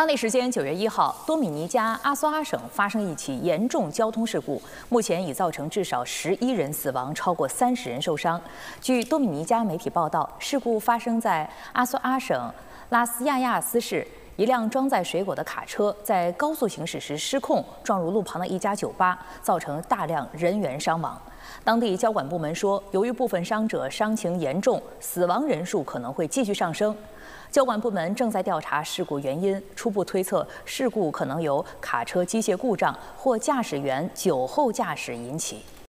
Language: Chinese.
当地时间9月1号，多米尼加阿苏阿省发生一起严重交通事故，目前已造成至少11人死亡，超过30人受伤。据多米尼加媒体报道，事故发生在阿苏阿省拉斯亚亚斯市。 一辆装载水果的卡车在高速行驶时失控，撞入路旁的一家酒吧，造成大量人员伤亡。当地交管部门说，由于部分伤者伤情严重，死亡人数可能会继续上升。交管部门正在调查事故原因，初步推测事故可能由卡车机械故障或驾驶员酒后驾驶引起。